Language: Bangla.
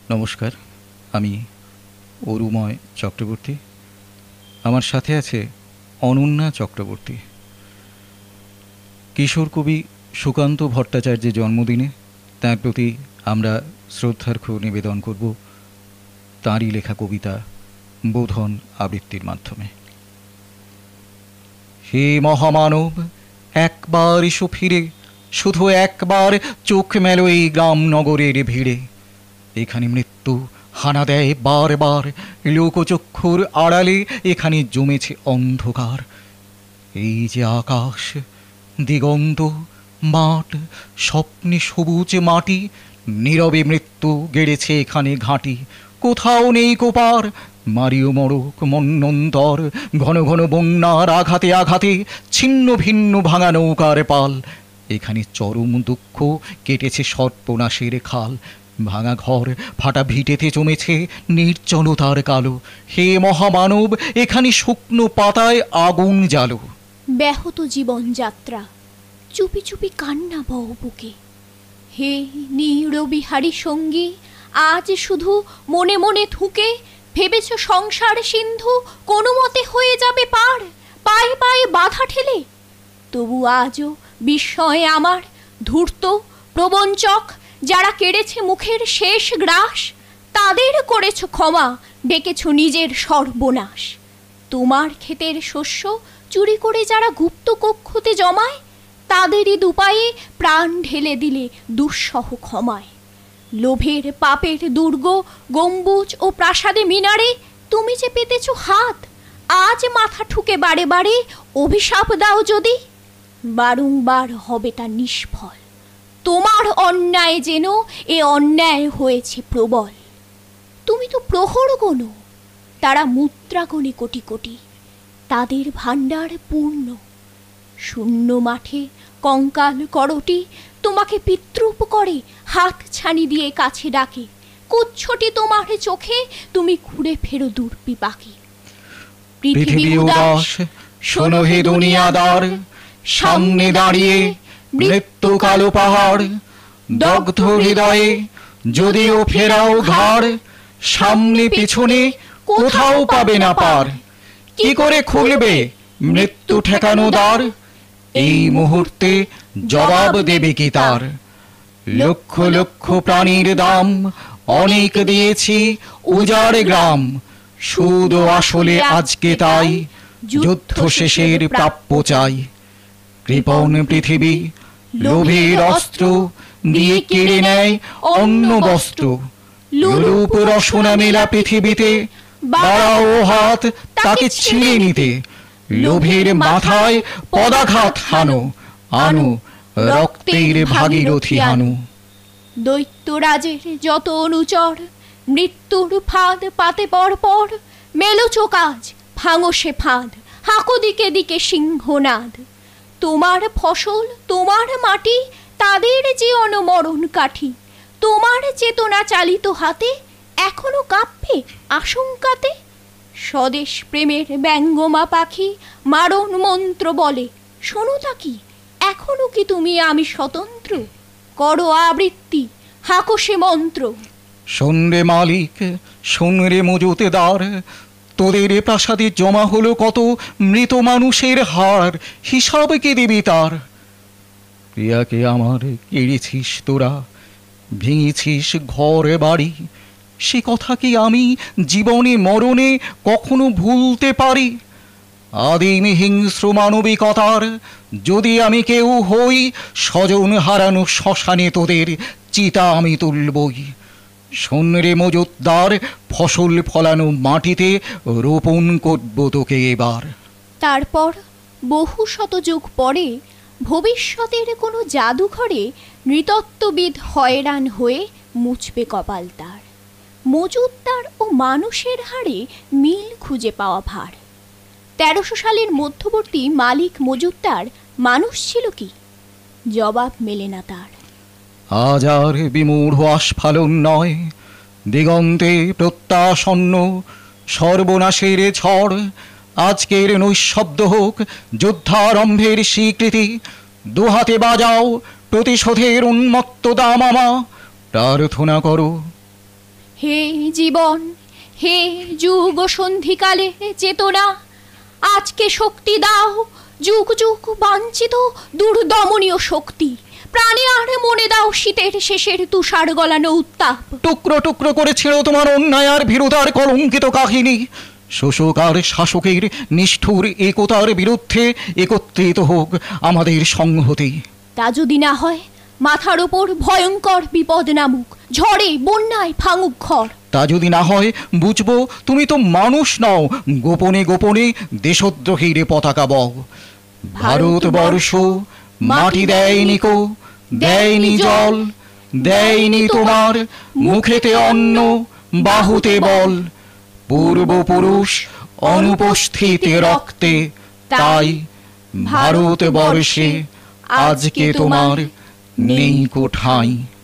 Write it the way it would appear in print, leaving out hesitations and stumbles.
নমস্কার, আমি অরুময় চক্রবর্তী। আমার সাথে আছে অনন্যা চক্রবর্তী। কিশোর কবি সুকান্ত ভট্টাচার্যের জন্মদিনে তার প্রতি আমরা শ্রদ্ধার্ঘ নিবেদন করব তাঁরই লেখা কবিতা বোধন আবৃত্তির মাধ্যমে। হে মহামানব, একবার এসো ফিরে, শুধু একবার চোখ মেলো এই গ্রাম নগরের ভিড়ে। এখানে মৃত্যু হানা দেয় বারবার, লোকচক্ষুর আড়ালে এখানে জমেছে অন্ধকার। এই যে আকাশ, দিগন্ত, মাঠ, স্বপ্নে সবুজ মাটি, নীরবে মৃত্যু গেড়েছে এখানে ঘাঁটি। কোথাও নেই কোপার, মারিও মরক মন্বন্তর, ঘন ঘন বন্যার আঘাতে আঘাতে ছিন্ন ভিন্ন ভাঙা নৌকার পাল। এখানে চরম দুঃখ কেটেছে সর্বনাশের খাল। ভাঙা ঘর, ফাটা ভিটেতে জমেছে নির্জনতার কালো। হে মহামানব, এখানে শুকনো পাতায় আগুন জ্বালো। ব্যাহত জীবনযাত্রা, চুপি চুপি কান্না বও বুকে। হে নীরবিহারী সঙ্গী, আজ শুধু মনে মনে থুকে ভেবেছ সংসার সিন্ধু কোনো মতে হয়ে যাবে পার, পায়ে পায়ে বাধা ঠেলে। তবু আজও বিস্ময়ে আমার ধূর্ত প্রবঞ্চক, যারা কেড়েছে মুখের শেষ গ্রাস, তাদের করেছ ক্ষমা, ডেকেছ নিজের সর্বনাশ। তোমার ক্ষেতের শস্য চুরি করে যারা গুপ্ত কক্ষতে জমায়, তাদেরই দুপায়ে প্রাণ ঢেলে দিলে দুঃসহ ক্ষমায়। লোভের পাপের দুর্গ গম্বুজ ও প্রাসাদে মিনারে তুমি যে পেতেছ হাত, আজ মাথা ঠুকে বারে বারে অভিশাপ দাও যদি। বারংবার হবে তা নিষ্ফল, তোমার অন্যায় যেন এ অন্যায় হয়েছে প্রবল। তুমি তো প্রহর গোনো, তারা মুদ্রা গণে কোটি কোটি, তাদের ভাণ্ডার পূর্ণ। শূন্য মাঠে কঙ্কাল করটি তোমাকে পিতৃপ করে, হাত ছানি দিয়ে কাছে ডাকে। কুচ্ছটি তোমার চোখে, তুমি ঘুরে ফেরো দুর্বিপাকে। পৃথিবী উদাস, শোনো হে দুনিয়াদার, সামনে দাঁড়িয়ে মৃত্যু কালো পাহাড়। দগ্ধ হৃদয়ে যদিও ফেরাও ঘাড়, সামনে পিছনে কোথাও পাবে না পার। কি করে খুলবে মৃত্যু ঠেকানো দ্বার? এই মুহূর্তে জবাব দেবে কি তার? লক্ষ লক্ষ প্রাণীর দাম অনেক দিয়েছি উজাড় গ্রাম, সুদ আসলে আজকে তাই যুদ্ধ শেষের প্রাপ্য চাই। কৃপণ পৃথিবী লোভের অস্ত্র দিয়ে কেড়ে নেয় অন্য বস্ত্র। লোলুপ রসনা মেলা পৃথিবীতে, বাড়াও হাত তাকে ছিঁড়ে নিতে। লোভের মাথায় পদাঘাত হানো, আনো রক্তের ভাগীরথী হানো। দৈত্যরাজের যত অনুচর, মৃত্যুর ফাঁদ পাতে পর পর। মেলোচো কাজ, ভাঙো সে ফাঁদ, হাঁকো দিকে দিকে সিংহনাদ। তোমার ফসল, তোমার মাটি, তাদের যে অনমরণ কাঠি। তোমার চেতনা চালিত হাতে এখনো কাঁপবে আশঙ্কাতে। স্বদেশ প্রেমের ব্যঙ্গমা পাখি মারণ মন্ত্র বলে, শোনো তা কি এখনো কি তুমি আমি স্বতন্ত্র? করো আবৃত্তি, হাঁকো সে মন্ত্র। শোন রে মালিক, শোন রে মজুতেদার, তোদের প্রাসাদে জমা হলো কত মৃত মানুষের হার, হিসাব কে দিবি তার? প্রিয়াকে আমার কেড়েছিস তোরা, ভেঙেছিস ঘর বাড়ি, সে কথা কি আমি জীবনে মরণে কখনো ভুলতে পারি? আদিম হিংস্র মানবিকতার যদি আমি কেউ হই, স্বজন হারানো শ্মশানে তোদের চিতা আমি তুলবই। শোন রে মজুতদার, ফসল ফলানো মাটিতে রোপণ করব তোকে এবার। তারপর বহু শতযুগ পরে ভবিষ্যতের কোনো জাদুঘরে নৃতত্ত্ববিদ হয়রান হয়ে মুছবে কপাল তার। মজুতদার ও মানুষের হাড়ে মিল খুঁজে পাওয়া ভার। 1300 সালের মধ্যবর্তী মালিক মজুতদার মানুষ ছিল কি? জবাব মেলে না তার। আজ আর বিমূঢ় আস্ফালন নয়, দিগন্তে প্রত্যাসন্ন সর্বনাশের ঝড়। আজকের নৈশব্দ হোক যুদ্ধারম্ভের স্বীকৃতি। দুহাতে বাজাও প্রতিশোধের উন্মত্ত দামামা, প্রার্থনা করো হে জীবন, হে যুগ সন্ধিকালে চেতনা, আজকে শক্তি দাও, যুগ যুগ বাঞ্ছিত দুর্দমনীয় শক্তি, প্রাণে আর মনে দাও শীতের শেষের তুষার গলানো উত্তাপ। টুকরো টুকরো করে ছিল তোমার অন্যায় আর ভীরুতার কলঙ্কিত কাহিনী। শোষক আর শাসকের নিষ্ঠুর একতার বিরুদ্ধে একত্রিত হোক আমাদের সংহতি। তা যদি না হয়, মাথার ওপর ভয়ঙ্কর বিপদ নামুক, ঝড়ে বন্যায় ভাঙুক ঘর। তা যদি না হয়, বুঝবো তুমি তো মানুষ নও, গোপনে গোপনে দেশদ্রোহীর পতাকা বও। ভারতবর্ষ মাটি দেয়নি কো, দেয়নি জল, দেয়নি তোমার মুখেতে অন্ন, বাহুতে বল। পূর্বপুরুষ অনুপস্থিত রক্তে, তাই ভারতবর্ষে আজকে তোমার নেই কোঠাই।